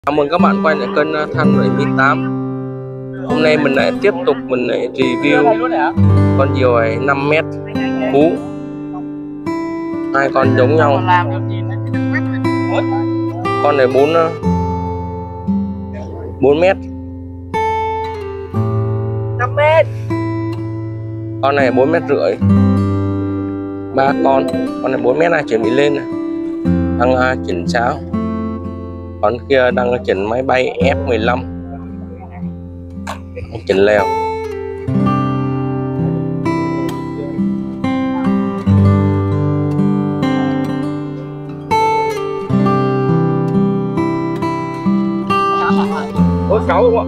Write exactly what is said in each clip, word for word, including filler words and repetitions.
Chào mừng các bạn quay lại kênh Than bảy mươi tám. Hôm nay mình lại tiếp tục mình lại review con diều này năm mét cú. Hai con giống nhau. Con này bốn bốn mét. năm mét. Con này bốn mét rưỡi. Ba con. Con này bốn mét này chuẩn bị lên này. Đang uh, chỉnh sáo. Con kia đang chỉnh máy bay F mười lăm, chỉnh lèo. Có sáu không ạ?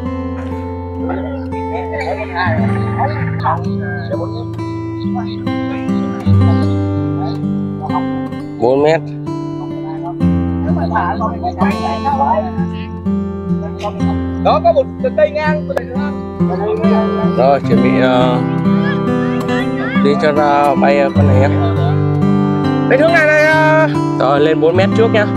Bốn mét. Đó có một cây ngang. Rồi chuẩn bị uh, đi cho ra bay uh, con này nhé. Bên hướng này này. Uh... Rồi lên bốn mét trước nha.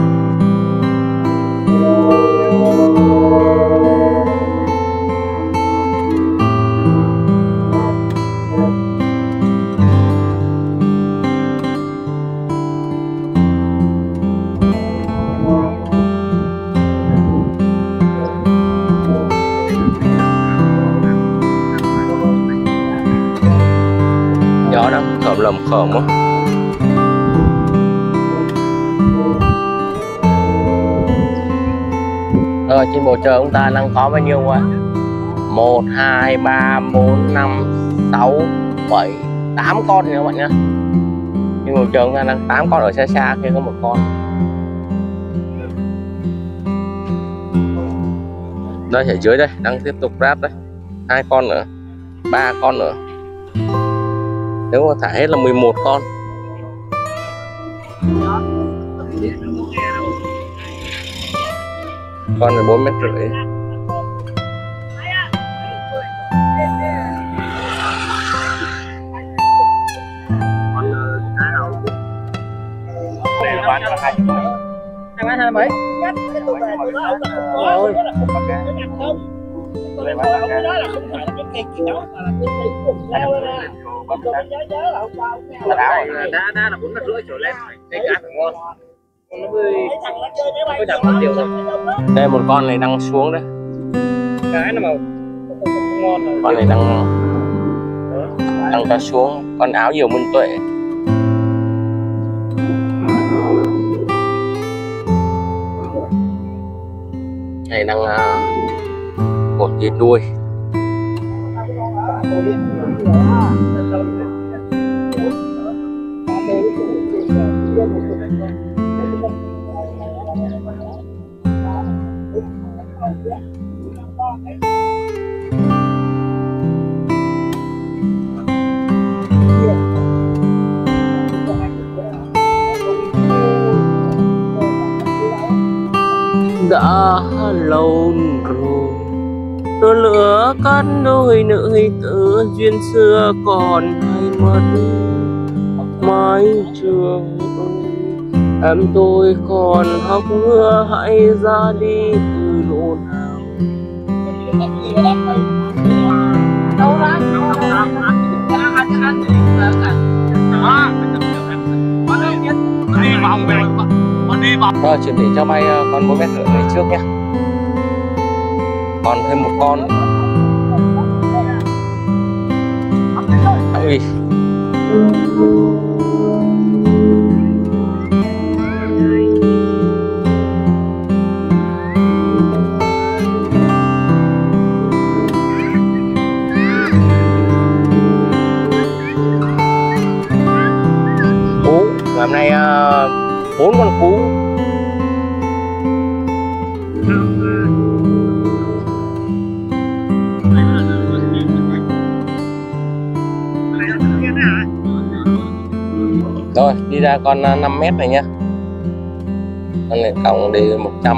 Gió đang thởm lầm khởm quá. Rồi trên bầu trời chúng ta đang có bao nhiêu ạ? Một, hai, ba, bốn, năm, sáu, bảy, tám con rồi các bạn nhé. Trên bầu trời chúng ta đang tám con, ở xa xa kia có một con. Đây ở dưới đây đang tiếp tục ráp đấy. Hai con nữa, ba con nữa. Nếu mà thả hết là mười một con. Con này bốn mét rưỡi. Hai mấy hai mấy? Rồi. Đá đá là bốn mét rưỡi trở lên, cái cá phải ngon. Nó mới mới đặt một triệu thôi. Đây một con này đang xuống đấy. Cái nó màu không ngon rồi. Con này đang đang ra xuống. Con áo diều Minh Tuệ. Này đang uh, cột cái đuôi. Đã lâu rồi đôi lửa cắt đôi nữ tử duyên xưa còn hay mất mái trường ơi, em tôi còn học ngựa hãy ra đi từ độ nào. Rồi chuẩn bị cho bay con bốn mét rưỡi này trước nhé. Còn thêm một con. Ui. Cú, ngày hôm nay bốn uh, con cú. Rồi đi ra con năm mét này nhá. Con này cộng đi một trăm.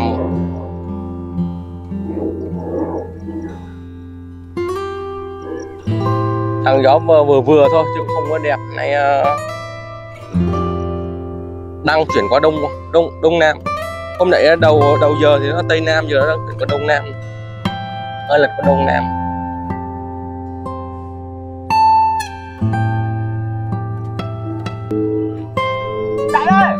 Thằng gió vừa vừa, vừa thôi chứ không có đẹp. Này uh, đang chuyển qua đông đông đông nam. Hôm nãy đầu đầu giờ thì nó tây nam, giờ nó có đông nam, hay là có đông nam. Chạy đây.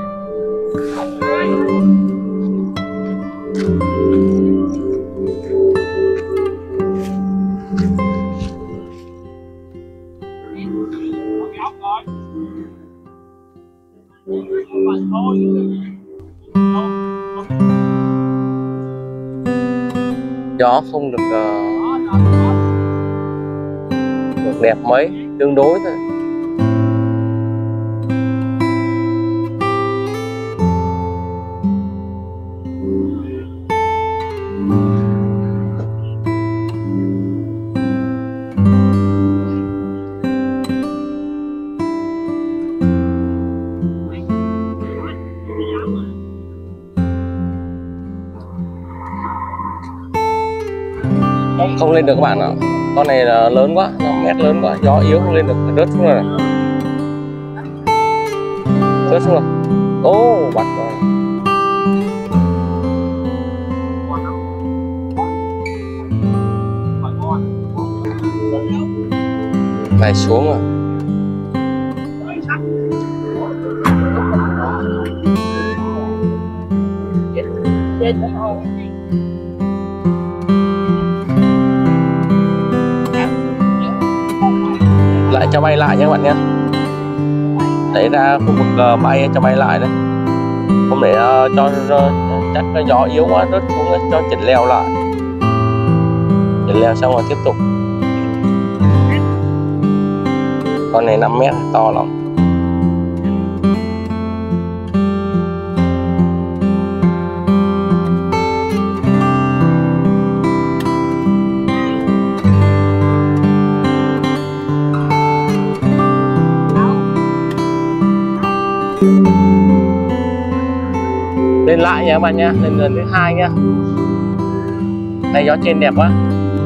Gió không được, uh, được đẹp mấy, tương đối thôi. Không lên được các bạn ạ, con này là lớn quá, năm mét lớn quá, gió yếu không lên được, rớt xuống rồi này. Rớt xuống rồi. Ô, bật rồi. Này xuống rồi. Lại cho bay lại nhé các bạn nhé. Đẩy ra khu vực uh, bay cho bay lại đấy. Không để uh, cho uh, chắc cái gió yếu quá rớt xuống ấy, cho chỉnh leo lại. Chỉnh leo xong rồi tiếp tục. Con này năm mét to lắm. Lên lại nha các bạn nhé, lên lần thứ hai nhá. Này gió trên đẹp quá.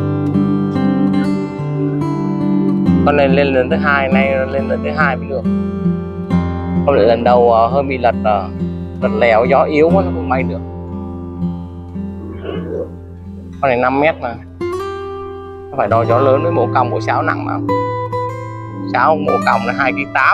Con này lên lần thứ hai, nay lên lần thứ hai mới được. Không để lần đầu uh, hơi bị lật uh, lật lèo, gió yếu quá nó không bay được. Con này năm mét mà. Nó phải đo gió lớn với mổ còng, mổ sáo nặng mà. Sáo mổ còng là hai ki tám.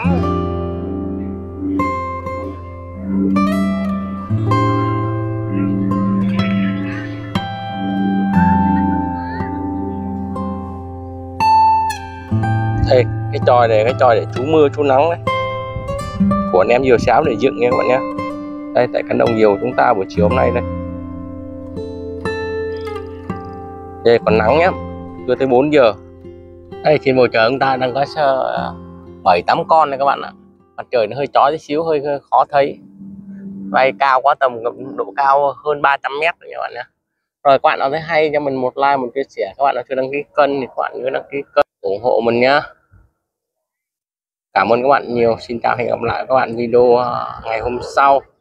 Ê, cái tròi này, cái tròi để trú mưa trú nắng đấy, của anh em diều sáo để dựng nha các bạn nhé. Đây tại cánh đồng diều chúng ta buổi chiều hôm nay đây. Đây còn nắng nhá, chưa tới bốn giờ. Đây trên bầu trời chúng ta đang có bảy tám con này các bạn ạ. Mặt trời nó hơi chói tí xíu, hơi, hơi khó thấy. Bay cao quá, tầm độ cao hơn ba trăm mét rồi các bạn nhé. Rồi các bạn nào thấy hay cho mình một like, một chia sẻ. Các bạn nào chưa đăng ký kênh thì các bạn nhớ đăng ký kênh ủng hộ mình nhá. Cảm ơn các bạn nhiều. Xin chào, hẹn gặp lại các bạn video ngày hôm sau.